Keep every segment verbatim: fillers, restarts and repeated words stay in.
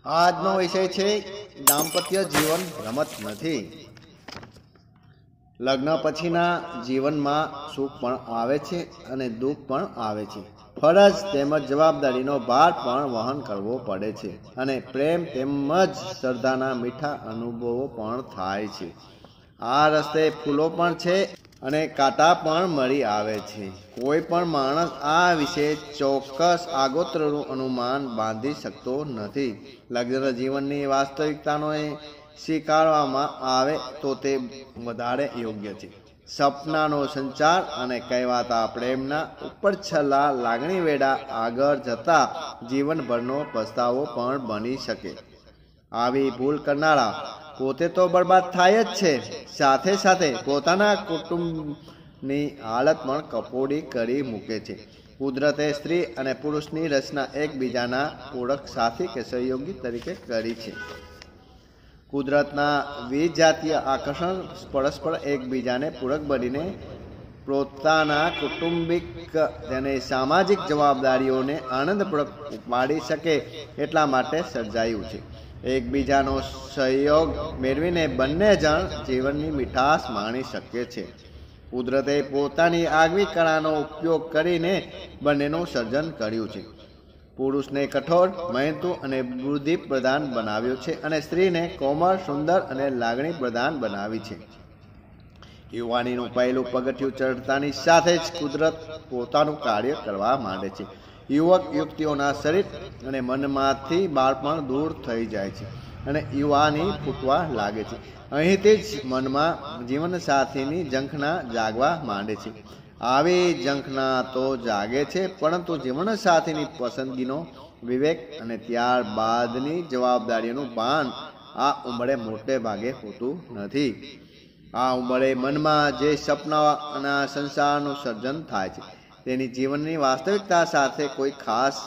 આજનો વિષય છે દાંપત્ય જીવન રમત નથી। લગ્ન પછીના જીવનમાં સુખ પણ આવે છે અને દુઃખ પણ આવે છે। ફરજ તેમજ જવાબદારીનો ભાર પણ વહન કરવો પડે છે અને પ્રેમ તેમજ શ્રદ્ધાના મીઠા અનુભવો પણ થાય છે। આ રસ્તે ફૂલો પણ છે અને કાંટા પણ મળી આવે છે। કોઈ પણ માણસ આ વિશે ચોક્કસ આગોતરું અનુમાન બાંધી શકતો નથી। લગ્ન જીવનની વાસ્તવિકતાનો સ્વીકારવામાં આવે તો તે વધારે યોગ્ય છે। સપનાનો સંચાર અને કહેવાતા પ્રેમના ઉપરછલ્લા લાગણી વેડા આગળ જતા જીવનભરનો પસ્તાવો પણ બની શકે। આવી ભૂલ કરનારા પોતે તો બરબાદ થાય જ છે, સાથે સાથે પોતાના કુટુંબની હાલત પણ કફોડી કરી મૂકે છે। કુદરતે સ્ત્રી અને પુરુષની રચના એકબીજાના પૂરક સાથી કે સહયોગી તરીકે કરી છે। કુદરતના વિજાતીય આકર્ષણ પરસ્પર એકબીજાને પૂરક બનીને પોતાના કુટુંબિક અને સામાજિક જવાબદારીઓને આનંદપૂર્વક ઉપાડી શકે એટલા માટે સર્જાયું છે। એકબીજાનો સહયોગ મેળવીને બંને જણ જીવનની મીઠાશ માણી શકે છે। કુદરતે પોતાની આગવી કળાનો ઉપયોગ કરીને બંનેનું સર્જન કર્યું છે। પુરુષને કઠોર, મહેનતુ અને બુદ્ધિ પ્રધાન બનાવ્યો છે અને સ્ત્રીને કોમળ, સુંદર અને લાગણી પ્રધાન બનાવી છે। યુવાનીનું પહેલું પગથિયું ચડતાની સાથે જ કુદરત પોતાનું કાર્ય કરવા માંડે છે। યુવક યુવતીઓના શરીર અને મનમાંથી બાળપણ દૂર થઈ જાય છે અને યુવાની ફૂટવા લાગે છે। અહીંથી જ મનમાં જીવનસાથીની ઝંખના જાગવા માંડે છે। આવી ઝંખના તો જાગે છે, પરંતુ જીવનસાથીની પસંદગીનો વિવેક અને ત્યારબાદની જવાબદારીઓનું ભાન આ ઉંમરે મોટે ભાગે હોતું નથી। આ ઉંમરે મનમાં જે સપનાના સંસારનું સર્જન થાય છે તેની જીવનની વાસ્તવિકતા સાથે કોઈ ખાસ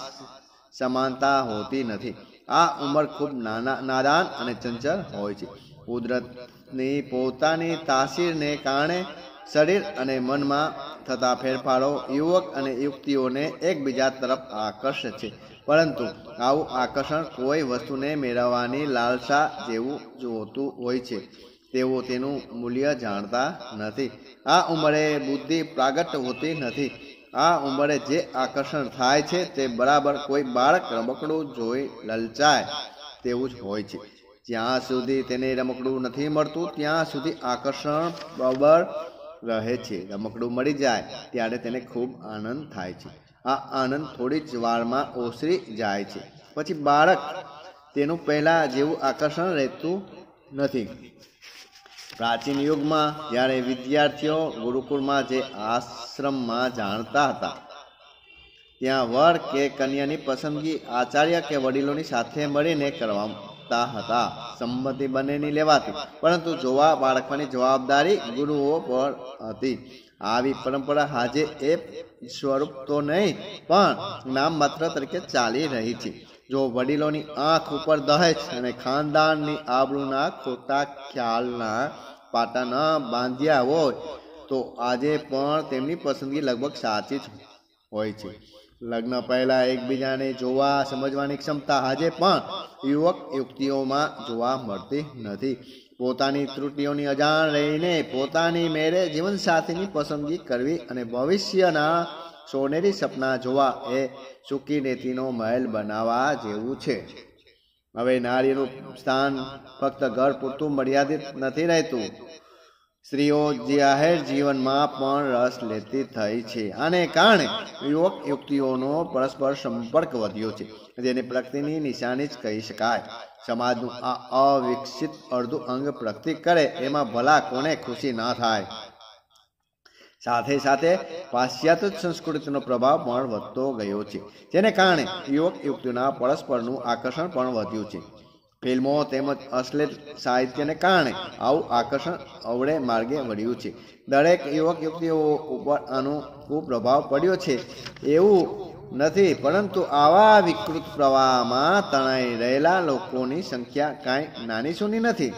સમાનતા હોતી નથી। આ ઉંમર ખૂબ નાના નાદાન અને ચંચળ હોય છે। કુદરતની પોતાની તાસીરને કારણે શરીર અને મનમાં થતા ફેરફારો યુવક અને યુવતીઓને એકબીજા તરફ આકર્ષે છે, પરંતુ આવું આકર્ષણ કોઈ વસ્તુને મેળવવાની લાલસા જેવું જોતું હોય છે। તેઓ તેનું મૂલ્ય જાણતા નથી। આ ઉંમરે બુદ્ધિ પ્રાગટ હોતી નથી। આ ઉંમરે જે આકર્ષણ થાય છે તે બરાબર કોઈ બાળક રમકડું જોઈ લલચાય તેવું જ હોય છે। જ્યાં સુધી તેને રમકડું નથી મળતું ત્યાં સુધી આકર્ષણ પ્રબળ રહે છે। રમકડું મળી જાય ત્યારે તેને ખૂબ આનંદ થાય છે। આ આનંદ થોડી જ વારમાં ઓસરી જાય છે, પછી બાળક તેનું પહેલા જેવું આકર્ષણ રહેતું નથી। પ્રાચીન યુગમાં જ્યારે વિદ્યાર્થીઓ ગુરુકુળમાં જે આશ્રમમાં જાણતા હતા ત્યાં વર કે કન્યાની પસંદગી આચાર્ય કે વડીલોની સાથે મળીને કરવાતા હતા। સંમતિ બંનેની લેવાતી, પરંતુ જોવા પારખવાની જવાબદારી ગુરુઓ પર હતી। આવી પરંપરા આજે એ સ્વરૂપ તો નહીં પણ નામ માત્ર તરીકે ચાલી રહી છે। જો વડીલોની આંખ ઉપર દહેજ અને ખાનદાનની આબરૂના ખોટા ખ્યાલના પાટા ન બાંધ્યા હોય તો આજે પણ તેમની પસંદગી લગભગ સાચી જ હોય છે। લગ્ન પહેલા એકબીજાને જોવા સમજવાની ક્ષમતા આજે પણ યુવક યુવતીઓમાં જોવા મળતી નથી। પોતાની ત્રુટિઓની અજાણ રહીને પોતાની મેળે જીવનસાથીની પસંદગી કરવી અને ભવિષ્યના સોનેરી સપના જોવા એ સૂકી રેતીનો મહેલ બનાવવા જેવું છે। હવે નારીનું સ્થાન ફક્ત ઘર પૂરતું મર્યાદિત નથી રહેતું। સ્ત્રીઓ જાહેર જીવનમાં પણ રસ લેતી થઈ છે। આને કારણે યુવક યુવતીઓનો પરસ્પર સંપર્ક વધ્યો છે, જેને પ્રગતિની નિશાની જ કહી શકાય। સમાજનું આ અવિકસિત અડધું અંગ પ્રગતિ કરે એમાં ભલા કોને ખુશી ના થાય। સાથે સાથે પાશ્ચાત્ય સંસ્કૃતિનો પ્રભાવ પણ વધતો ગયો છે, જેને કારણે યુવક યુવતીઓના પરસ્પરનું આકર્ષણ પણ વધ્યું છે। ફિલ્મો તેમજ અશ્લીલ સાહિત્યને કારણે આવું આકર્ષણ અવળે માર્ગે વળ્યું છે। દરેક યુવક યુવતીઓ ઉપર આનું કુપ્રભાવ પડ્યો છે એવું નથી, પરંતુ આવા વિકૃત પ્રવાહમાં તણાઈ રહેલા લોકોની સંખ્યા કાંઈ નાની સૂની નથી।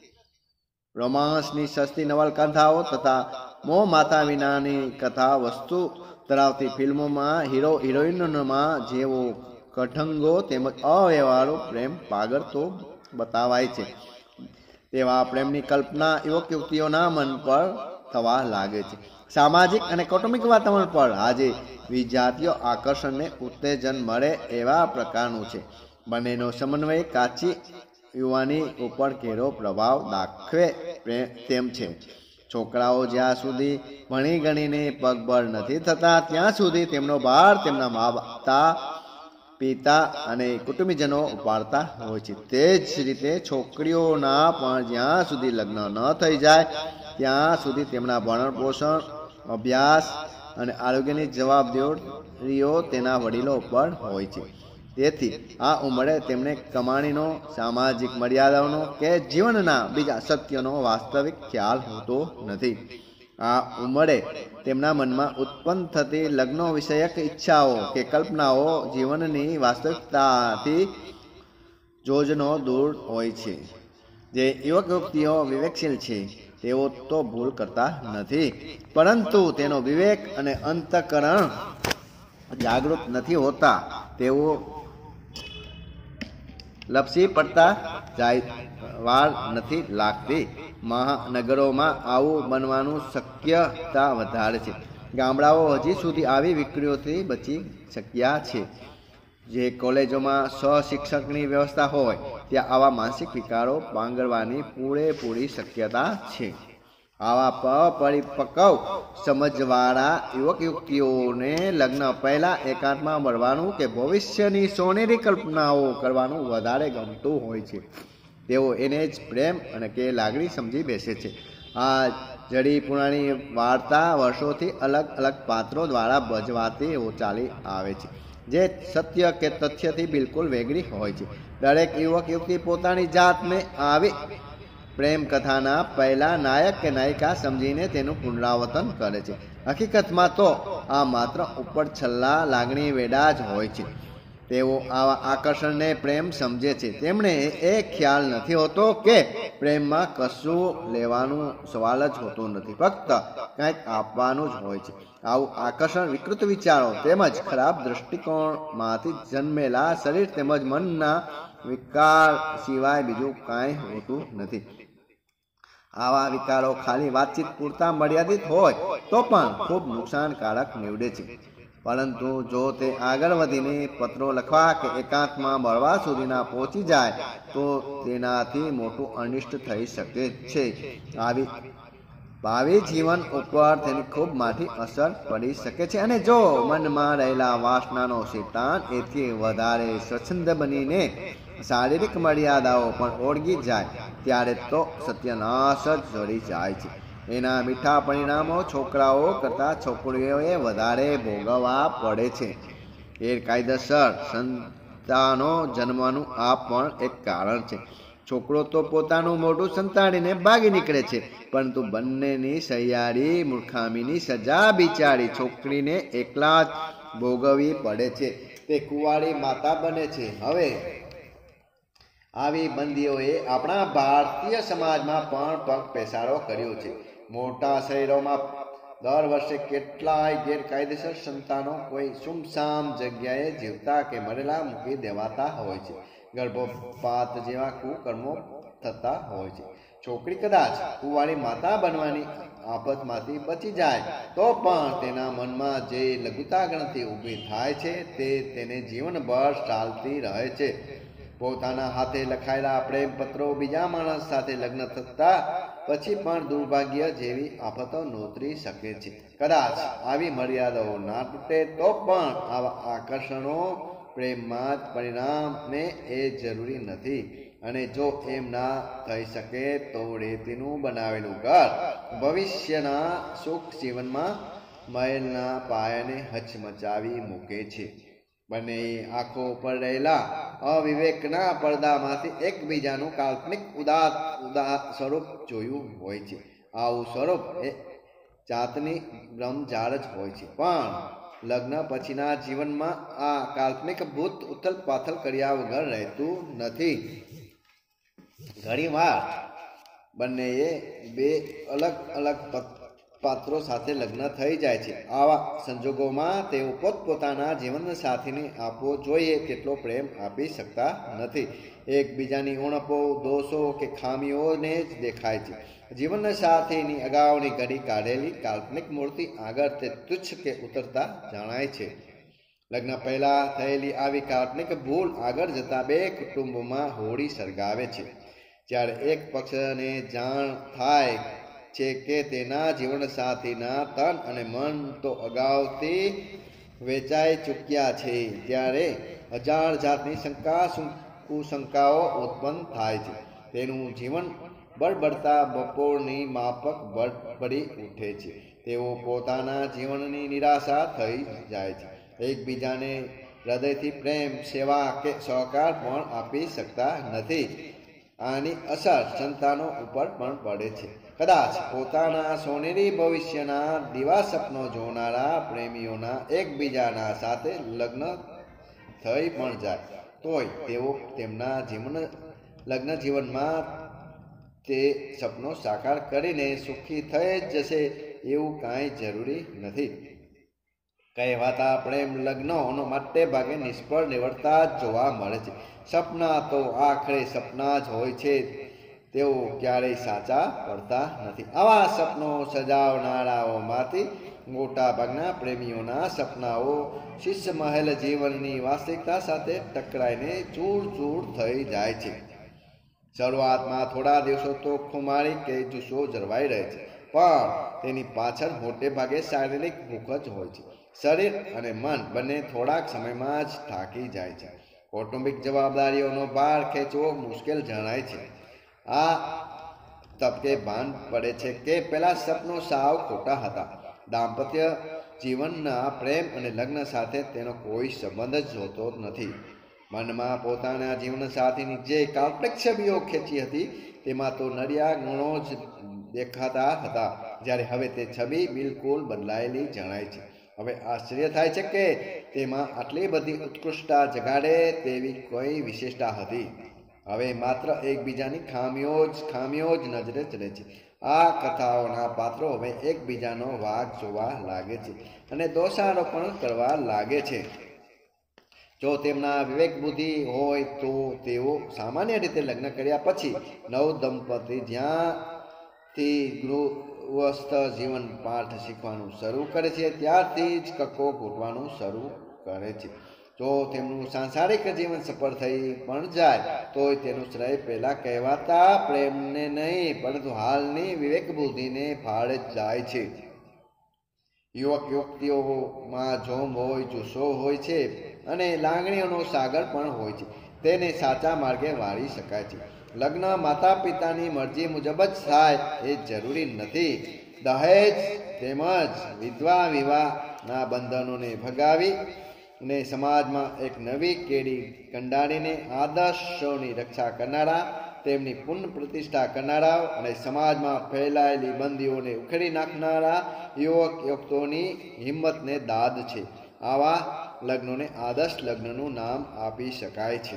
રોમાન્સની સસ્તી નવલકથાઓ તથા મોહ માતા વિનાની કથા વસ્તુ ધરાવતી ફિલ્મોમાં હીરો હિરોઈનોમાં જેવો કઠંગો તેમજ અવ્યવહારો પ્રેમ પાગળ તો બતાવાય છે. તેવા પ્રેમની કલ્પના યુવક યુવતીઓના મન પર થવા લાગે છે. સામાજિક અને કૌટુંબિક વાતાવરણ પર આજે વિજાતીય આકર્ષણને ઉત્તેજન મળે એવા પ્રકારનું છે. બંનેનો સમન્વય કાચી યુવાની ઉપર ઘેરો પ્રભાવ દાખવે તેમ છે. છોકરાઓ જ્યાં સુધી ભણી ગણીને પગભર નથી થતા ત્યાં સુધી તેમનો ભાર તેમના માતા પિતા અને કુટુંબીજનો ઉપાડતા હોય છે. તે જ રીતે છોકરીઓના પણ જ્યાં સુધી લગ્ન ન થઈ જાય ત્યાં સુધી તેમના ભરણ પોષણ, અભ્યાસ અને આરોગ્યની જવાબદારીઓ તેના વડીલો પર હોય છે. તેથી આ ઉંમરે તેમને કમાણીનો, સામાજિક મર્યાદાઓનો કે જીવનના બીજા સત્યનો વાસ્તવિક ખ્યાલ હોતો નથી. આ ઉંમરે તેમના મનમાં ઉત્પન્ન થતી લગ્નો વિષયક ઈચ્છાઓ કે કલ્પનાઓ જીવનની વાસ્તવિકતાથી જોજનો દૂર હોય છે. જે યુવક યુવતીઓ વિવેકશીલ છે તેઓ તો ભૂલ કરતા નથી, પરંતુ તેનો વિવેક અને અંતઃકરણ જાગૃત નથી હોતા. તેઓ લપસી પડતા જાય વાર નથી લાગતી. મહાનગરોમાં આવું બનવાનું શક્યતા વધારે છે. ગામડાઓ હજી સુધી આવી વિકૃતિઓથી બચી શક્યા છે. જે કોલેજોમાં સહશિક્ષકની વ્યવસ્થા હોય ત્યાં આવા માનસિક વિકારો પાંગરવાની પૂરેપૂરી શક્યતા છે. આવા અપરિપક્વ સમજવાળા યુવક યુવતીઓને લગ્ન પહેલા એકાંતમાં મળવાનું કે ભવિષ્યની સોનેરી કલ્પનાઓ કરવાનું વધારે ગમતું હોય છે. તેઓ એને જ પ્રેમ અને કે લાગણી સમજી બેસે છે. આ જડી પુરાણી વાર્તા વર્ષોથી અલગ અલગ પાત્રો દ્વારા ભજવાતી ચાલી આવે છે, જે સત્ય કે તથ્યથી બિલકુલ વેગળી હોય છે. દરેક યુવક યુવતી પોતાની જાતને આવી પ્રેમ કથાના પહેલા નાયક કે નાયિકા સમજીને તેનું પુનરાવર્તન કરે છે. હકીકતમાં તો આ માત્ર ઉપર છલ્લા લાગણી વેડા જ હોય છે. તેઓ આવા આકર્ષણને પ્રેમ સમજે છે. તેમણે એ ખ્યાલ નથી હોતો કે પ્રેમમાં કશું લેવાનું સવાલ જ હોતો નથી, ફક્ત કંઈક આપવાનું જ હોય છે. આવું આકર્ષણ વિકૃત વિચારો તેમજ ખરાબ દ્રષ્ટિકોણમાંથી જન્મેલા શરીર તેમજ મનના વિકાર સિવાય બીજું કાંઈ હોતું નથી. આવા વિકારો ખાલી વાતચીત પૂરતા મર્યાદિત હોય તો પણ ખૂબ નુકસાનકારક નીવડે છે. પરંતુ જો તે આગળ વધીને પત્રો લખવા કે એકાંતમાં મળવા સુધીના પહોંચી જાય તો તેનાથી મોટું અનિષ્ટ થઈ શકે છે. આવી ભાવિ જીવન ઉપર તેની ખૂબ માઠી અસર પડી શકે છે. અને જો મનમાં રહેલા વાસનાનો શેતાન એથી વધારે સ્વચ્છંદ બનીને શારીરિક મર્યાદાઓ પણ ઓળગી જાય ત્યારે તો સત્યનાશ જ જોડી જાય છે. એના મીઠા પરિણામો છોકરાઓ કરતાં છોકરીઓએ વધારે ભોગવવા પડે છે. ગેરકાયદેસર સંતાનો જન્મવાનું આ પણ એક કારણ છે. છોકરો તો પોતાનું મોઢું સંતાડીને ભાગી નીકળે છે, પરંતુ બંનેની સહિયારી મૂર્ખામીની સજા બિચારી છોકરીને એકલા જ ભોગવવી પડે છે. તે કુંવારી માતા બને છે. હવે આવી બંદીઓએ આપણા ભારતીય સમાજમાં પણ પગ પેસારો કર્યો છે. મોટા શહેરોમાં દર વર્ષે કેટલાય ગેરકાયદેસર સંતાનો કોઈ સુમસામ જગ્યાએ જીવતા કે મરેલા મૂકી દેવાતા હોય છે. ગર્ભપાત જેવા કુકર્મો થતા હોય છે. છોકરી કદાચ કુંવારી માતા બનવાની આફતમાંથી બચી જાય તો પણ તેના મનમાં જે લઘુતા ગણતિ ઊભી થાય છે તે તેને જીવનભર ચાલતી રહે છે. પોતાના હાથે લખાયેલા પ્રેમ પત્રો બીજા માણસ સાથે લગ્ન થતા પછી પણ દુર્ભાગ્ય જેવી આફતો નોતરી શકે છે. કદાચ આવી મર્યાદાઓ ના તૂટે તો પણ આવા આકર્ષણો પ્રેમમાં જ પરિણામે એ જરૂરી નથી. અને જો એમ ના થઈ શકે તો રેતીનું બનાવેલું ઘર ભવિષ્યના સુખ જીવનમાં મહેલના પાયાને હચમચાવી મૂકે છે. બંને આંખો પર રહેલા અવિવેકના પડદામાંથી એકબીજાનું કાલ્પનિક ઉદાત ઉદા સ્વરૂપ જોયું હોય છે. આવું સ્વરૂપ એ જાતની બ્રહ્મજાળ જ હોય છે. પણ લગ્ન પછીના જીવનમાં આ કાલ્પનિક ભૂત ઉથલ પાથલ કર્યા વગર રહેતું નથી. ઘણી વાર બંનેએ બે અલગ અલગ પાત્રો સાથે લગ્ન થઈ જાય છે. આવા સંજોગોમાં તેઓ પોતપોતાના જીવન સાથીને આપવો જોઈએ તેટલો પ્રેમ આપી શકતા નથી. એકબીજાની ઉણપો, દોષો કે ખામીઓને જ દેખાય છે. જીવન સાથીની અગાઉની ઘડી કાઢેલી કાલ્પનિક મૂર્તિ આગળ તે તુચ્છ કે ઉતરતા જણાય છે. લગ્ન પહેલા થયેલી આવી કાલ્પનિક ભૂલ આગળ જતા બે કુટુંબોમાં હોળી સળગાવે છે. જ્યારે એક પક્ષને જાણ થાય છે કે તેના જીવનસાથીના તન અને મન તો અગાઉથી વેચાઈ ચૂક્યા છે, ત્યારે હજાર જાતની શંકા કુશંકાઓ ઉત્પન્ન થાય છે. તેનું જીવન બળબડતા બપોરની માફક બળબડી ઉઠે છે. તેઓ પોતાના જીવનની નિરાશા થઈ જાય છે. એકબીજાને હૃદયથી પ્રેમ, સેવા કે સહકાર પણ આપી શકતા નથી. આની અસર સંતાનો ઉપર પણ પડે છે. કદાચ પોતાના સોનેરી ભવિષ્યના દિવા સપનો જોનારા પ્રેમીઓના એકબીજાના સાથે લગ્ન થઈ પણ જાય તોય તેઓ તેમના જીવન લગ્ન જીવનમાં તે સપનો સાકાર કરીને સુખી થઈ જશે એવું કાંઈ જરૂરી નથી. કહેવાતા પ્રેમ લગ્નો મોટે ભાગે નિષ્ફળ નિવડતા જ જોવા મળે છે. સપના તો આખરે સપના જ હોય છે, તેઓ ક્યારેય સાચા પડતા નથી. આવા સપનો સજાવનારાઓમાંથી મોટા ભાગના પ્રેમીઓના સપનાઓ શિષ્ય મહેલ જીવનની વાસ્તવિકતા સાથે ટકરાઈને ચૂર ચૂર થઈ જાય છે. શરૂઆતમાં થોડા દિવસો તો ખુમારી કે જુસ્સો જળવાઈ રહે છે, પણ તેની પાછળ મોટે ભાગે શારીરિક ભૂખ જ હોય છે. શરીર અને મન બંને થોડાક સમયમાં જ થાકી જાય છે. કૌટુંબિક જવાબદારીઓનો ભાર ખેંચવો મુશ્કેલ જણાય છે. આ તબકે ભાન પડે છે કે પેલા સપનો સાવ ખોટા હતા. દાંપત્ય જીવનના પ્રેમ અને લગ્ન સાથે તેનો કોઈ સંબંધ જ હોતો નથી. મનમાં પોતાના જીવન સાથીની જે કાલ્પનિક છબીઓ ખેંચી હતી તેમાં તો નરિયા ગુણો જ દેખાતા હતા, જ્યારે હવે તે છબી બિલકુલ બદલાયેલી જણાય છે. હવે આશ્ચર્ય થાય છે કે તેમાં આટલી બધી ઉત્કૃષ્ટતા જગાડે તેવી કોઈ વિશેષતા હતી. હવે માત્ર એકબીજાની ખામીઓ જ ખામીઓ જ નજરે ચડે છે. આ કથાઓના પાત્રો હવે એકબીજાનો વાગ જોવા લાગે છે અને દોષારોપણ કરવા લાગે છે. જો તેમના વિવેક બુદ્ધિ હોય તો તેઓ સામાન્ય રીતે લગ્ન કર્યા પછી નવ દંપતી જ્યાંથી ગૃહસ્થ જીવન પાઠ શીખવાનું શરૂ કરે છે ત્યારથી જ કક્કો ઘૂંટવાનું શરૂ કરે છે. જો તેમનું સાંસારિક જીવન સફળ થઈ પણ જાય તો તેનું શ્રેય પહેલા કહેવાતા પ્રેમને નહીં પરંતુ હાલની વિવેક બુદ્ધિને ફાળે જ જાય છે. યુવક યુવતીઓમાં જોમ હોય, જુસ્સો હોય છે અને લાગણીઓનો સાગર પણ હોય છે. તેને સાચા માર્ગે વાળી શકાય છે. લગ્ન માતા પિતાની મરજી મુજબ જ થાય એ જરૂરી નથી. દહેજ તેમજ વિધવા વિવાહના બંધનોને ભગાવી અને સમાજમાં એક નવી કેડી કંડારીને આદર્શોની રક્ષા કરનારા, તેમની પુનઃ પ્રતિષ્ઠા કરનારા અને સમાજમાં ફેલાયેલી બંદીઓને ઉખેડી નાખનારા યુવક યુવતીઓની હિંમતને દાદ છે. આવા લગ્નોને આદર્શ લગ્નનું નામ આપી શકાય છે.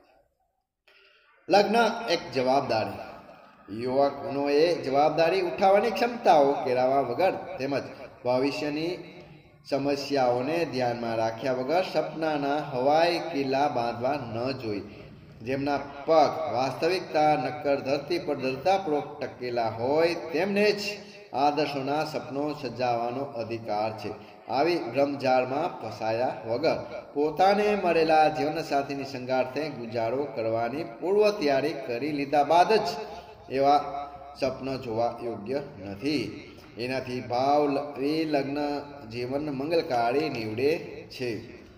લગ્ન એક જવાબદારી. યુવકનોએ જવાબદારી ઉઠાવવાની ક્ષમતાઓ કેળવવા વગર તેમજ ભવિષ્યની સમસ્યાઓને ધ્યાનમાં રાખ્યા વગર સપનાના હવાઈ કિલ્લા બાંધવા ન જોઈ. જેમના પગ વાસ્તવિકતા નક્કર ધરતી પર દૃઢતાપૂર્વક ટકેલા હોય તેમને જ આદર્શોના સપનો સજાવવાનો અધિકાર છે. આવી ભ્રમજાળમાં ફસાયા વગર પોતાને મળેલા જીવનસાથીની સંગાથે ગુજારો કરવાની પૂર્વ તૈયારી કરી લીધા બાદ જ એવા સપનો જોવા યોગ્ય નથી. એનાથી ભાવ લગ્ન જીવન મંગલકારી નીવડે છે.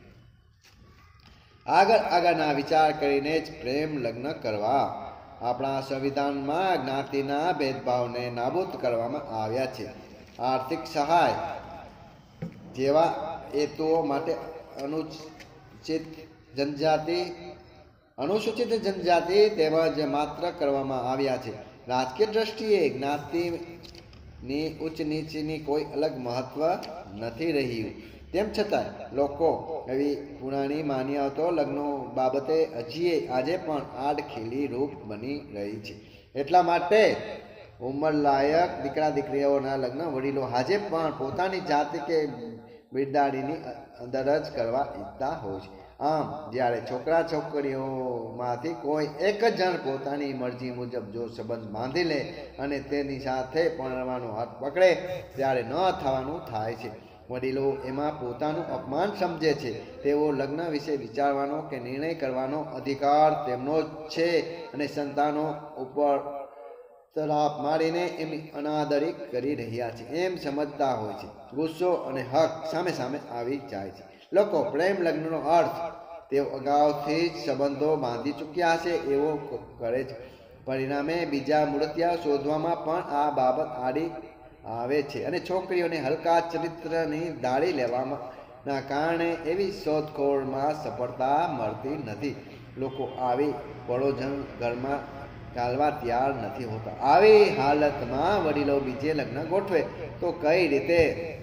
આગળ આગળના વિચાર કરીને જ પ્રેમ લગ્ન કરવા. આપણા સંવિધાનમાં જ્ઞાતિના ભેદભાવને નાબૂદ કરવામાં આવ્યા છે. આર્થિક સહાય જેવા હેતુઓ માટે અનુચિત જનજાતિ અનુસૂચિત જનજાતિ તેમજ માત્ર કરવામાં આવ્યા છે. રાજકીય દ્રષ્ટિએ જ્ઞાતિની ઉચ્ચ નીચની કોઈ અલગ મહત્વ નથી રહ્યું. તેમ છતાં લોકો એવી પુરાણી માન્યતાઓ લગ્નો બાબતે હજી આજે પણ આડખીલી રૂપ બની રહી છે. એટલા માટે ઉંમર લાયક દીકરા દીકરીઓના લગ્ન વડીલો આજે પણ પોતાની જાતિ કે બિરદાડીની અંદર જ કરવા ઈચ્છતા હોય છે. આમ જ્યારે છોકરા છોકરીઓમાંથી કોઈ એક જ જણ પોતાની મરજી મુજબ જો સંબંધ બાંધી લે અને તેની સાથે પરણવાનો હાથ પકડે ત્યારે ન થવાનું થાય છે. વડીલો એમાં પોતાનું અપમાન સમજે છે. તેઓ લગ્ન વિશે વિચારવાનો કે નિર્ણય કરવાનો અધિકાર તેમનો જ છે અને સંતાનો ઉપર તરાપ મારીને એમની અનાદરી કરી રહ્યા છે એમ સમજતા હોય છે. ગુસ્સો અને હક સામે સામે આવી જાય છે. લોકો પ્રેમ લગ્નનો અર્થ તેઓ અગાઉથી જ સંબંધો બાંધી ચૂક્યા છે એવો કરે છે. પરિણામે બીજા મૂર્તિયા શોધવામાં પણ આ બાબત આડી આવે છે અને છોકરીઓને હલકા ચરિત્રની દાળી લેવાના કારણે એવી શોધખોળમાં સફળતા મળતી નથી. લોકો આવી પડોજણ ઘરમાં ગાળવા તૈયાર નથી હોતા. આવી હાલતમાં વડીલો બીજે લગ્ન ગોઠવે તો કઈ રીતે?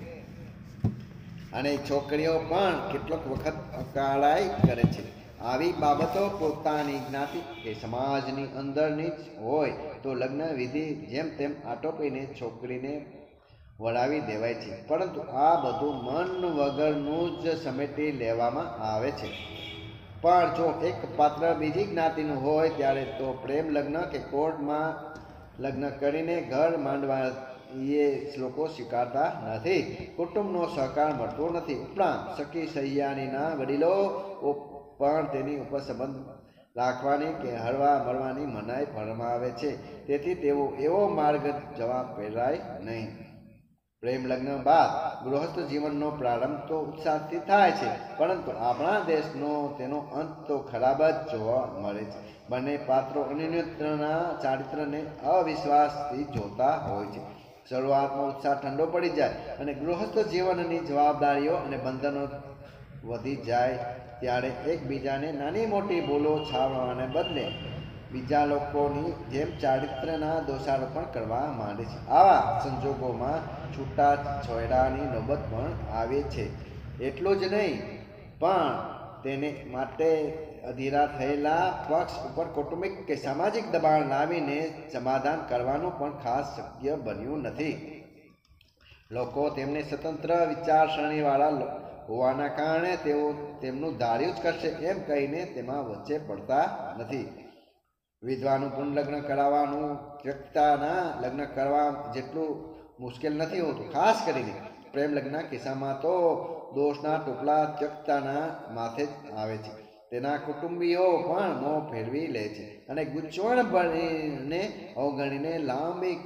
અને છોકરીઓ પણ કેટલોક વખત અકાળાઈ કરે છે. આવી બાબતો પોતાની જ્ઞાતિ કે સમાજની અંદરની જ હોય તો લગ્ન વિધિ જેમ તેમ આટોપીને છોકરીને વળાવી દેવાય છે. પરંતુ આ બધું મન વગરનું જ સમેટી લેવામાં આવે છે. પણ જો એક પાત્ર બીજી જ્ઞાતિનું હોય ત્યારે તો પ્રેમ લગ્ન કે કોર્ટમાં લગ્ન કરીને ઘર માંડવા એ લોકો સ્વીકારતા નથી. કુટુંબનો સહકાર મળતો નથી. ઉપરાંત સખી સહિયાણીના વડીલો પણ તેની ઉપર સંબંધ રાખવાની કે હળવા મળવાની મનાઈ ફરમાવે છે. તેથી તેઓ એવો માર્ગ જવા પહેરાય નહીં. પ્રેમ લગ્ન બાદ ગૃહસ્થ જીવનનો પ્રારંભ તો ઉત્સાહથી થાય છે, પરંતુ આપણા દેશનો તેનો અંત તો ખરાબ જ જોવા મળે છે. બંને પાત્રો અન્યોન્યના ચારિત્રને અવિશ્વાસથી જોતા હોય છે. શરૂઆતમાં ઉત્સાહ ઠંડો પડી જાય અને ગૃહસ્થ જીવનની જવાબદારીઓ અને બંધનો વધી જાય ત્યારે એકબીજાને નાની મોટી ભૂલો છાવવાને બદલે બીજા લોકોની જેમ ચારિત્રના દોષારોપણ કરવા માંડે છે. આવા સંજોગોમાં છૂટા છોડાની નોબત પણ આવે છે. એટલું જ નહીં પણ તેને માટે અધીરા થયેલા પક્ષ ઉપર કૌટુંબિક કે સામાજિક દબાણ લાવીને સમાધાન કરવાનું પણ ખાસ શક્ય બન્યું નથી. લોકો તેમને સ્વતંત્ર વિચારસરણીવાળા હોવાના કારણે તેઓ તેમનું ધાર્યું જ કરશે એમ કહીને તેમાં વચ્ચે પડતા નથી. વિધવાનું પુનઃલગ્ન કરાવવાનું વ્યક્તિના લગ્ન કરવા જેટલું મુશ્કેલ નથી હોતું. ખાસ કરીને પ્રેમ લગ્નના કિસ્સામાં તો દોષના ટુકડા ત્યક્તાના માથે જ આવે છે. તેના કુટુંબીઓ પણ મોં ફેરવી લે છે અને ગૂંચવણ બનીને અવગણીને લાંબી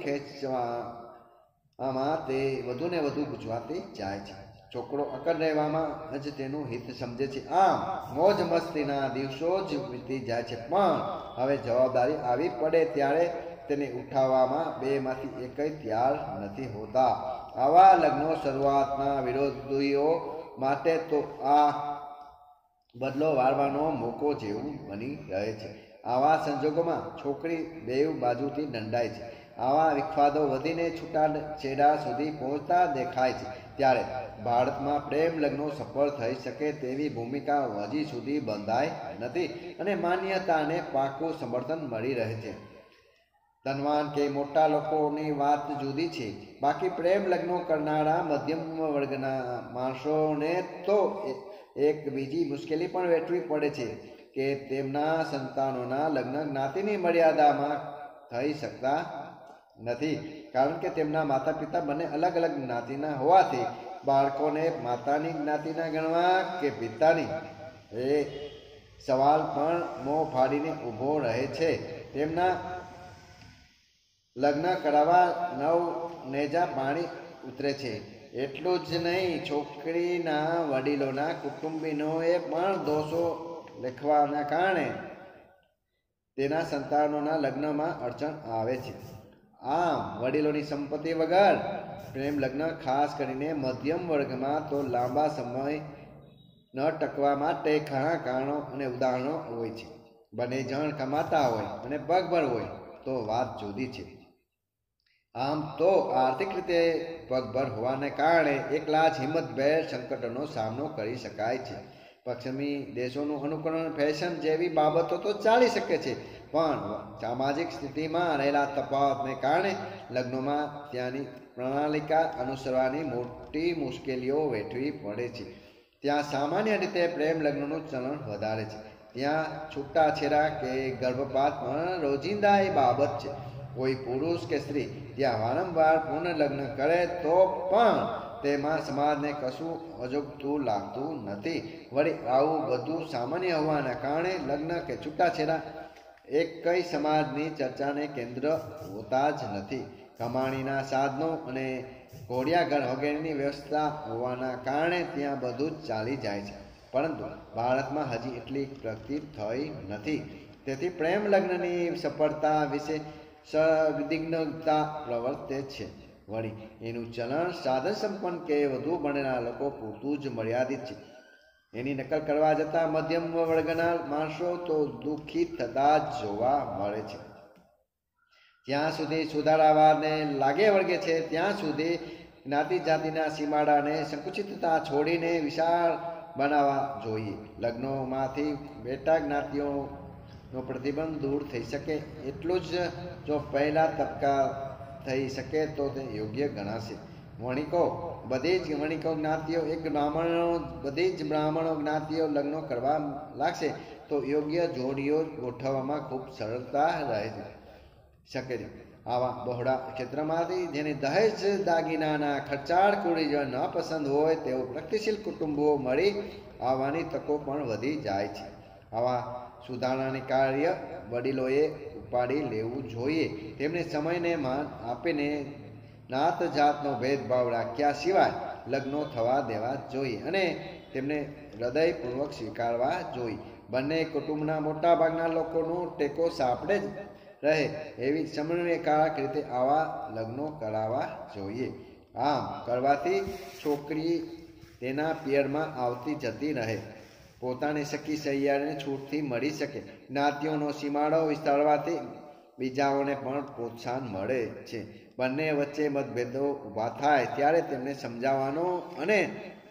ખેંચવામાં તે વધુને વધુ ગૂંચવાતી જાય છે. છોકરો અકર રહેવામાં જ તેનું હિત સમજે છે. આમ મોજ મસ્તીના દિવસો જ વીતી જાય છે, પણ હવે જવાબદારી આવી પડે ત્યારે તેને ઉઠાવવામાં બેમાંથી એકય તૈયાર નથી હોતા. આવા લગ્નો શરૂઆતના વિરોધીઓ માટે તો આ બદલો વાળવાનો મોકો જેવું બની રહે છે. આવા સંજોગોમાં છોકરી બેઉ બાજુથી દંડાય છે. આવા વિખવાદો વધીને છૂટાછેડા સુધી પહોંચતા દેખાય છે. ત્યારે ભારતમાં પ્રેમ લગ્નો સફળ થઈ શકે તેવી ભૂમિકા હજી સુધી બંધાઈ નથી અને માન્યતાને પાકું સમર્થન મળી રહે છે. ધનવાન કે મોટા લોકોની વાત જુદી છે, બાકી પ્રેમ લગ્નો કરનારા મધ્યમ વર્ગના માણસોને તો એક બીજી મુશ્કેલી પણ વેઠવી પડે છે કે તેમના સંતાનોના લગ્ન જ્ઞાતિની મર્યાદામાં થઈ શકતા નથી. કારણ કે તેમના માતા પિતા બંને અલગ અલગ જ્ઞાતિના હોવાથી બાળકોને માતાની જ્ઞાતિના ગણવા કે પિતાની એ સવાલ પણ મોં ફાડીને ઊભો રહે છે. તેમના લગ્ન કરાવવા નવ નેજા પાણી ઉતરે છે. એટલું જ નહીં, છોકરીના વડીલોના કુટુંબીનોએ પણ દોષો લખવાના કારણે તેના સંતાનોના લગ્નમાં અડચણ આવે છે. આમ વડીલોની સંપત્તિ વગર પ્રેમ લગ્ન ખાસ કરીને મધ્યમ વર્ગમાં તો લાંબા સમય ન ટકવા માટે ઘણા કારણો અને ઉદાહરણો હોય છે. બંને જણ કમાતા હોય અને પગભર હોય તો વાત જુદી છે. આમ તો આર્થિક રીતે પગભર હોવાને કારણે એકલા જ હિંમતભેર સંકટોનો સામનો કરી શકાય છે. પશ્ચિમી દેશોનું અનુકરણ, ફેશન જેવી બાબતો તો ચાલી શકે છે, પણ સામાજિક સ્થિતિમાં રહેલા તફાવતને કારણે લગ્નોમાં ત્યાંની પ્રણાલિકા અનુસરવાની મોટી મુશ્કેલીઓ વેઠવી પડે છે. ત્યાં સામાન્ય રીતે પ્રેમ લગ્નનું ચલણ વધારે છે. ત્યાં છૂટાછેડા કે ગર્ભપાત પણ રોજિંદા એ બાબત છે. કોઈ પુરુષ કે સ્ત્રી ત્યાં વારંવાર પુનર્લગ્ન કરે તો પણ તેમાં સમાજને કશું અજુગતું લાગતું નથી. વળી આવું બધું સામાન્ય હોવાના કારણે લગ્ન કે છૂટાછેડા એક કઈ સમાજની ચર્ચાને કેન્દ્ર હોતા જ નથી. કમાણીના સાધનો અને ઘોડિયાઘર વગેરેની વ્યવસ્થા હોવાના કારણે ત્યાં બધું જ ચાલી જાય છે. પરંતુ ભારતમાં હજી એટલી પ્રગતિ થઈ નથી. તેથી પ્રેમ લગ્નની સફળતા વિશે સંદિગ્ધતા પ્રવર્તે છે. વળી એનું ચલણ સાધન સંપન્ન કે વધુ ભણેલા લોકો પૂરતું જ મર્યાદિત છે. એની નકલ કરવા જતાં મધ્યમ વર્ગના માણસો તો દુઃખી થતા જ જોવા મળે છે. જ્યાં સુધી સુધારાવાદને લાગે વળગે છે ત્યાં સુધી જ્ઞાતિ જાતિના સીમાડાને સંકુચિતતા છોડીને વિશાળ બનાવવા જોઈએ. લગ્નોમાંથી બેટા જ્ઞાતિઓનો પ્રતિબંધ દૂર થઈ શકે એટલું જ જો પહેલા તબક્કા થઈ શકે તો તે યોગ્ય ગણાશે. વણિકો બધી જ વણિકો જ્ઞાતિઓ એક બ્રાહ્મણો બધી જ બ્રાહ્મણો જ્ઞાતિઓ લગ્નો કરવા લાગશે તો યોગ્ય જોડીઓ ગોઠવવામાં ખૂબ સરળતા રહે શકે છે. આવા બહોળા ક્ષેત્રમાંથી જેને દહેજ દાગીનાના ખર્ચાળ કુળીઓ ન પસંદ હોય તેઓ પ્રગતિશીલ કુટુંબો મળી આવવાની તકો પણ વધી જાય છે. આવા સુધારણાની કાર્ય વડીલોએ ઉપાડી લેવું જોઈએ. તેમને સમયને માન આપીને નાત જાતનો ભેદભાવ રાખ્યા સિવાય લગ્નો થવા દેવા જોઈએ અને તેમને હૃદયપૂર્વક સ્વીકારવા જોઈએ. બંને કુટુંબના મોટા ભાગના લોકોનો ટેકો સાંપડે જ રહે એવી સમન્વયકારક રીતે આવા લગ્નો કરાવવા જોઈએ. આમ કરવાથી છોકરી તેના પિયરમાં આવતી જતી રહે, પોતાની સખી સહિયાને છૂટથી મળી શકે. જ્ઞાતિઓનો સીમાડો વિસ્તારવાથી બીજાઓને પણ પ્રોત્સાહન મળે છે. બંને વચ્ચે મતભેદો ઊભા થાય ત્યારે તેમને સમજાવવાનો અને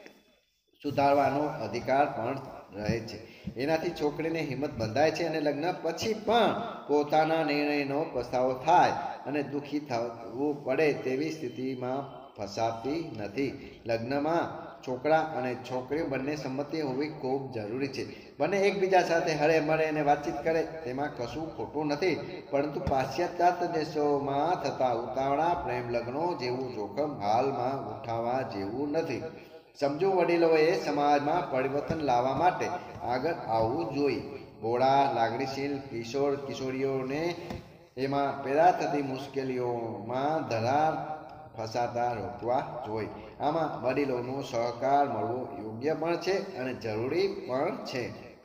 સુધારવાનો અધિકાર પણ રહે છે. એનાથી છોકરીને હિંમત બંધાય છે અને લગ્ન પછી પણ પોતાના નિર્ણયનો પસ્તાવો થાય અને દુઃખી થવું પડે તેવી સ્થિતિમાં ફસાતી નથી. લગ્નમાં છોકરા અને છોકરી બંને સંમતિ હોવી ખૂબ જરૂરી છે. બંને એકબીજા સાથે હળે મળે અને વાતચીત કરે તેમાં કશું ખોટું નથી. પરંતુ પાશ્ચાત્ય દેશોમાં થતા ઉતાવળા પ્રેમ લગ્નો જેવું જોખમ હાલમાં ઉઠાવવા જેવું નથી. સમજુ વડીલોએ સમાજમાં પરિવર્તન લાવવા માટે આગળ આવવું જોઈએ. ભોળા લાગણીશીલ કિશોર કિશોરીઓને એમાં પેદા થતી મુશ્કેલીઓમાં ધરાર ફસાતા રોકવા જોઈએ. આમાં વડીલોનો સહકાર મળવો યોગ્ય પણ છે અને જરૂરી પણ છે.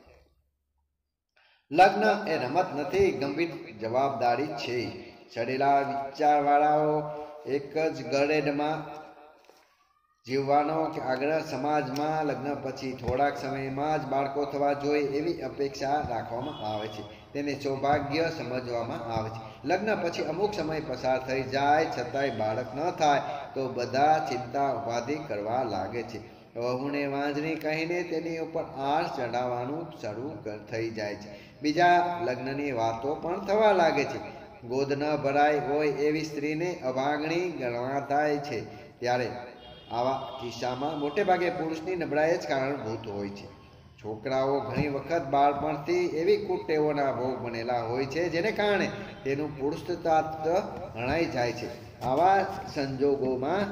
લગ્ન એ રમત નથી, ગંભીર જવાબદારી છે. ચડેલા વિચારવાળાઓ એક જ ગળેડમાં જીવવાનો આગ્રહ સમાજમાં લગ્ન પછી થોડાક સમયમાં જ બાળકો થવા જોઈએ એવી અપેક્ષા રાખવામાં આવે છે. તેને સૌભાગ્ય સમજવામાં આવે છે. લગ્ન પછી અમુક સમય પસાર થઈ જાય છતાંય બાળક ન થાય તો બધા ચિંતા ઉપાધિ કરવા લાગે છે. વહુને વાંજણી કહીને તેની ઉપર આળ ચડાવવાનું શરૂ થઈ જાય છે. બીજા લગ્નની વાતો પણ થવા લાગે છે. ગોદ ન ભરાય હોય એવી સ્ત્રીને અભાગણી ગણવાતાય છે. ત્યારે આવા કિસ્સામાં મોટે ભાગે પુરુષની નબળાઈ જ કારણભૂત હોય છે. છોકરાઓ ઘણી વખત બાળપણથી એવી કુટેવોના ભોગ બનેલા હોય છે જેને કારણે તેનું પુરુષતાત્વ હણાઈ જાય છે. આવા સંજોગોમાં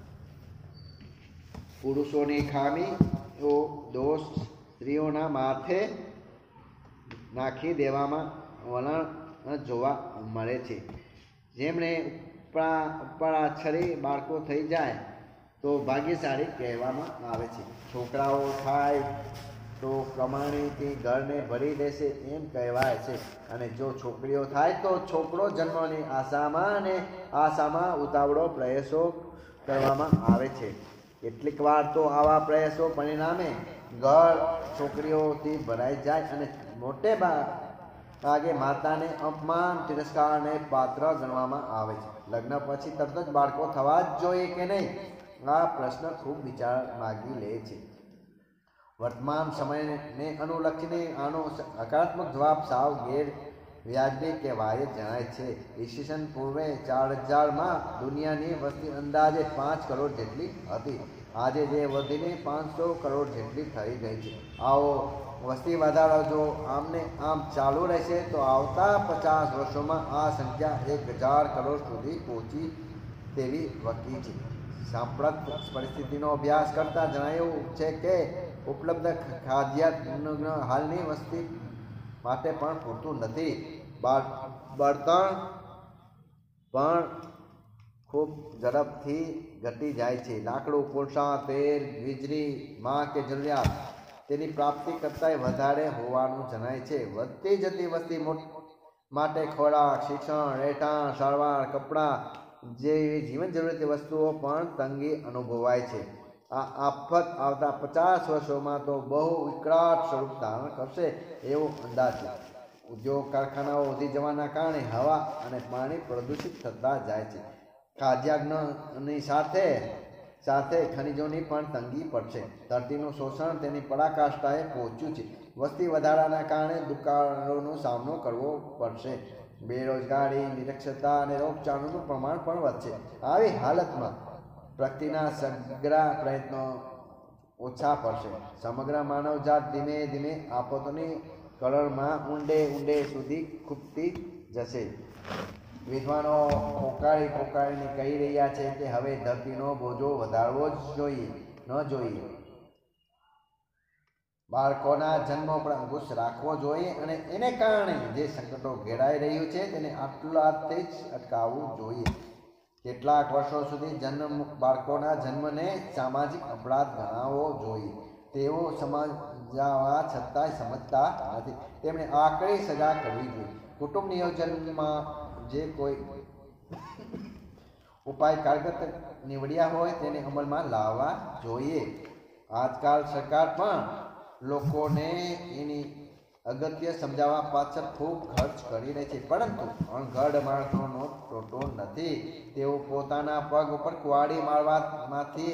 પુરુષોની ખામીઓ દોષ સ્ત્રીઓના માથે નાખી દેવામાં વલણ જોવા મળે છે. જેમણે ઉપરા ઉપરાછરી બાળકો થઈ જાય તો ભાગ્યશાળી કહેવામાં આવે છે. છોકરાઓ થાય તો કમાણીથી ઘરને ભરી દેશે એમ કહેવાય છે અને જો છોકરીઓ થાય તો છોકરો જન્મની આશામાં અને આશામાં ઉતાવળો પ્રયાસો કરવામાં આવે છે. કેટલીક વાર તો આવા પ્રયાસો પરિણામે ઘર છોકરીઓથી ભરાઈ જાય અને મોટે ભાગે માતાને અપમાન તિરસ્કારને પાત્ર ગણવામાં આવે છે. લગ્ન પછી તરત જ બાળકો થવા જ જોઈએ કે નહીં, આ પ્રશ્ન ખૂબ વિચાર માગી લે છે. વર્તમાન સમયને અનુલક્ષીને આનો હકારાત્મક જવાબ સાવ ગેર વ્યાજબી કે વાયજ જણાય છે. ઈસવીસન પૂર્વે ચાર હજારમાં દુનિયાની વસ્તી અંદાજે પાંચ કરોડ જેટલી હતી. આજે જે વધીને પાંચસો કરોડ જેટલી થઈ ગઈ છે. આવો વસ્તી વધારો જો આમને આમ ચાલુ રહેશે તો આવતા પચાસ વર્ષોમાં આ સંખ્યા એક હજાર કરોડ સુધી પહોંચી તેવી વકી છે. સાંપ્રત પરિસ્થિતિનો અભ્યાસ કરતા જણાયું છે કે ઉપલબ્ધ ખાદ્યાન્ન હાલની વસ્તી માટે પણ પૂરતું નથી. બળતણ પણ ખૂબ ઝડપથી ઘટી જાય છે. લાકડું, કોલસા, તેલ, વીજળી માં કે જરૂરિયાત તેની પ્રાપ્તિ કરતાં વધારે હોવાનું જણાય છે. વધતી જતી વસ્તી માટે ખોરાક, શિક્ષણ, રહેઠાણ, સારવાર, કપડાં જેવી જીવન જરૂરી વસ્તુઓ પણ તંગી અનુભવાય છે. આ આફત આવતા પચાસ વર્ષોમાં તો બહુ વિકરાળ સ્વરૂપ ધારણ કરશે એવો અંદાજ છે. ઉદ્યોગ કારખાનાઓ વધી જવાના કારણે હવા અને પાણી પ્રદૂષિત થતા જાય છે. ખાદ્યાન્નની સાથે સાથે ખનિજોની પણ તંગી પડશે. ધરતીનું શોષણ તેની પરાકાષ્ઠાએ પહોંચ્યું છે. વસ્તી વધારાના કારણે દુકાળોનો સામનો કરવો પડશે. બેરોજગારી, નિરક્ષરતા અને રોગચાળાનું પ્રમાણ પણ વધશે. આવી હાલતમાં પ્રગતિના સઘળા પ્રયત્નો ઓછા પડશે. સમગ્ર માનવજાત ધીમે ધીમે આફતોની કળણમાં ઊંડે ઊંડે સુધી ખૂંપતી જશે. વિદ્વાનો પોકારી પોકારીને કહી રહ્યા છે કે હવે ધરતીનો બોજો વધારવો જ જોઈએ ન જોઈએ. બાળકોના જન્મ પર અંકુશ રાખવો જોઈએ અને એને કારણે જે સંકટો ઘેરાઈ રહ્યું છે તેને આટલાથી જ અટકાવવું જોઈએ. કેટલાક વર્ષો સુધી જન્મ બાળકોના જન્મને સામાજિક અપરાધ ગણાવવો જોઈએ. તેઓ સમજાવવા છતાંય સમજતા નથી. તેમણે આકરી સજા કરવી જોઈએ. કુટુંબ નિયોજનમાં જે કોઈ ઉપાય કારગત નીવડ્યા હોય તેને અમલમાં લાવવા જોઈએ. આજકાલ સરકાર પણ લોકોને એની અગત્ય સમજાવવા પાછળ ખૂબ ખર્ચ કરી રહી છે, પરંતુ અણઘડ માણસોનો ટોટો નથી. તેઓ પોતાના પગ ઉપર કુવાડી મારવામાંથી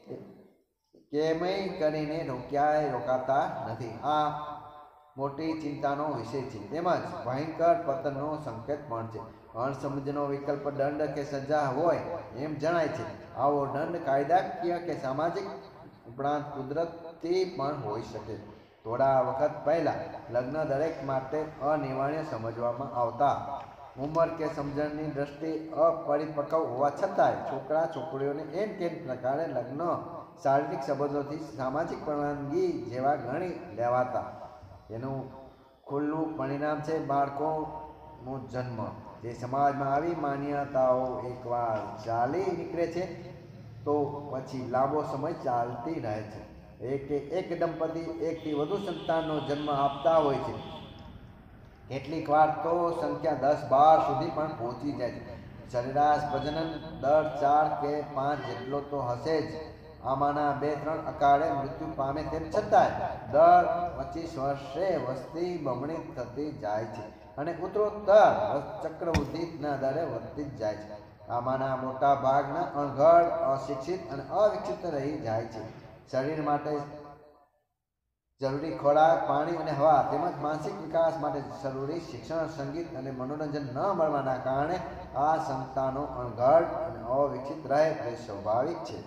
કેમય કરીને રોક્યા રોકાતા નથી. આ મોટી ચિંતાનો વિષય છે, તેમજ ભયંકર પતનનો સંકેત પણ છે. અણસમજનો વિકલ્પ દંડ કે સજા હોય એમ જણાય છે. આવો દંડ કાયદાકીય કે સામાજિક ઉપરાંત કુદરતી પણ હોઈ શકે. થોડા વખત પહેલા લગ્ન દરેક માટે અનિવાર્ય સમજવામાં આવતા. ઉંમર કે સમજણની દ્રષ્ટિએ અપરિપક્વ હોવા છતાંય છોકરા છોકરીઓને એમ કેમ પ્રકારે લગ્ન શારીરિક સંબંધોથી સામાજિક પરવાનગી જેવા ગણી લેવાતા. એનું ખુલ્લું પરિણામ છે બાળકોનો જન્મ. જે સમાજમાં આવી માન્યતાઓ એકવાર ચાલી નીકળે છે તો પછી લાંબો સમય ચાલતી રહે છે. એક એક દંપતી એકથી વધુ સંતાનનો જન્મ આપતા હોય છે. કેટલીક વાર તો સંખ્યા દસ બાર સુધી પણ પહોંચી જાય છે. સરેરાશ પ્રજનન દર ચાર કે પાંચ જેટલો તો હશે જ. આમાંના બે ત્રણ અકાળે મૃત્યુ પામે તેમ છતાંય દર પચીસ વર્ષે વસ્તી બમણી થતી જાય છે અને ઉત્તરોત્તર ચક્રવૃદ્ધિના દરે વધતી જ જાય છે. આમાંના મોટા ભાગના અણઘડ, અશિક્ષિત અને અવિકસિત રહી જાય છે. શરીર માટે જરૂરી ખોરાક, પાણી અને હવા તેમજ માનસિક વિકાસ માટે જરૂરી શિક્ષણ, સંગીત અને મનોરંજન ન મળવાના કારણે આ સંતાનો અણઘડ અને અવિકસિત રહે તે સ્વાભાવિક છે.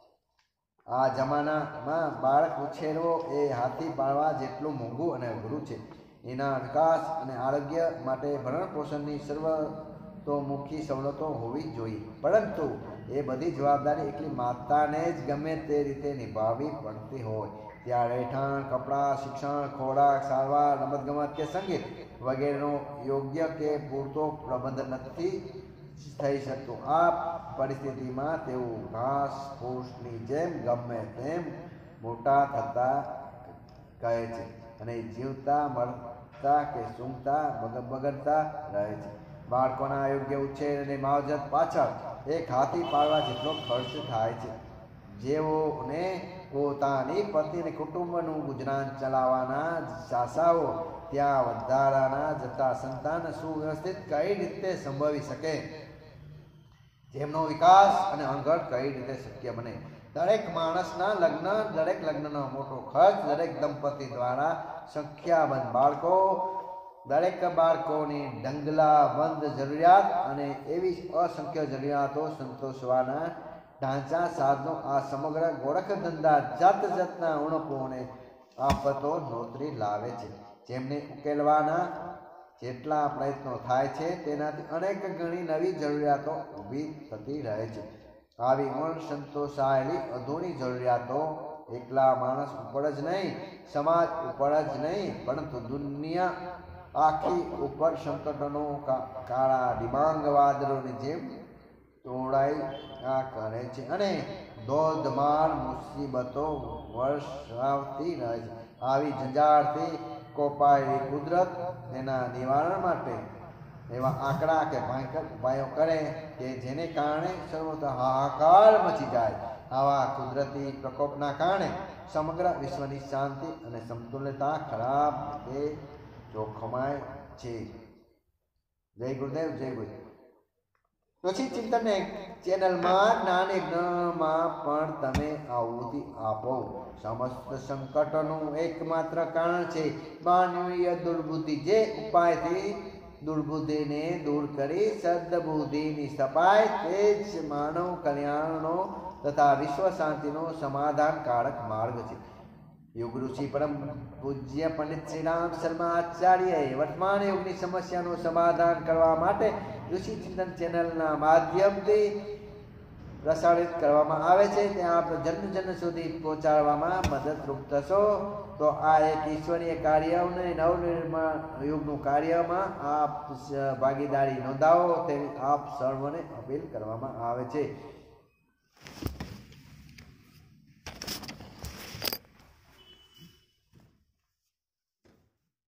આ જમાનામાં બાળક ઉછેરવો એ હાથી પાળવા જેટલું મોંઘું અને અઘરું છે. એના વિકાસ અને આરોગ્ય માટે ભરણ પોષણની સર્વતોમુખી સવલતો હોવી જોઈએ, પરંતુ એ બધી જવાબદારી એકલી માતાને જ ગમે તે રીતે નિભાવવી પડતી હોય. ત્યાં રહેઠાણ, કપડાં, શિક્ષણ, ખોરાક, સારવાર, રમતગમત કે સંગીત વગેરેનો યોગ્ય કે પૂરતો પ્રબંધ નથી થઈ શકતો. આ પરિસ્થિતિમાં તેઓ ઘાસ ફૂસની જેમ ગમે તેમ મોટા થતા કહે છે અને જીવતા મરતા કે સૂંઘતા બગડતા રહે છે. બાળકોના યોગ્ય ઉછેર અને માવજત પાછળ એક હાથી પાળવા જેટલો ખર્ચ થાય છે. જેઓને પોતાની પત્ની અને કુટુંબનું ગુજરાન ચલાવવાના સાસાઓ, ત્યાં વધારાના જતા સંતાન સુવ્યવસ્થિત કઈ રીતે સંભવી શકે? જેમનો વિકાસ અને અણઘડ કઈ રીતે શક્ય બને? દરેક માણસના લગ્ન, દરેક લગ્નનો મોટો ખર્ચ, દરેક દંપતી દ્વારા સંખ્યાબંધ બાળકો દરેક બાળકોની ઢંગલાબંધ જરૂરિયાત અને એવી અસંખ્ય જરૂરિયાતો સંતોષવાના ઢાંચા સાધનો આ સમગ્ર ગોરખ ધંધા જાત જાતના ઉણપોને આફતો નોતરી લાવે છે, જેમને ઉકેલવાના જેટલા પ્રયત્નો થાય છે તેનાથી અનેક ગણી નવી જરૂરિયાતો ઊભી થતી રહે છે. આવી અણસંતોષાયેલી અધૂરી જરૂરિયાતો એકલા માણસ ઉપર જ નહીં, સમાજ ઉપર જ નહીં, પરંતુ દુનિયા આખી ઉપર સંકટોનો કાળા ડિબાંગ વાદળોની જેમ તોડાયા કરે છે અને ધોધમાર મુસીબતો વર્ષાવતી રહે છે. આવી જંજાળથી કોપાયેલી કુદરત તેના નિવારણ માટે એવા આંકડા કે ભયંકર ઉપાયો કરે કે જેને કારણે સર્વત્ર હાહાકાર મચી જાય. આવા કુદરતી પ્રકોપના કારણે સમગ્ર વિશ્વની શાંતિ અને સમતુલ્યતા ખરાબ રીતે જોખમાય છે. જય ગુરુદેવ, જય ગુરુદેવ. ઋષિ ચિંતન ચેનલમાં જ્ઞાન યજ્ઞમાં પણ તમે આહુતિ આપો. સમસ્ત સંકટોનું એકમાત્ર કારણ છે માનવીય દુર્બુદ્ધિ. જે ઉપાયથી દુર્બુદ્ધિને દૂર કરી સદબુદ્ધિની સપાય તે જ માનવ કલ્યાણનો તથા વિશ્વ શાંતિનો સમાધાનકારક માર્ગ છે. યુગ ઋષિ પરમ પૂજ્ય પંડિત શ્રી રામ શર્મા આચાર્યએ વર્તમાન યુગની સમસ્યાનું સમાધાન કરવા માટે ઋષિ ચિંતન ચેનલના માધ્યમથી પ્રસારિત કરવામાં આવે છે. ત્યાં આપ જન જન સુધી પહોંચાડવામાં મદદરૂપ થશો. તો આ એક ઈશ્વરીય કાર્ય અને નવનિર્માણ યુગનું કાર્યમાં આપ ભાગીદારી નોંધાવો તેવી આપ સર્વને અપીલ કરવામાં આવે છે.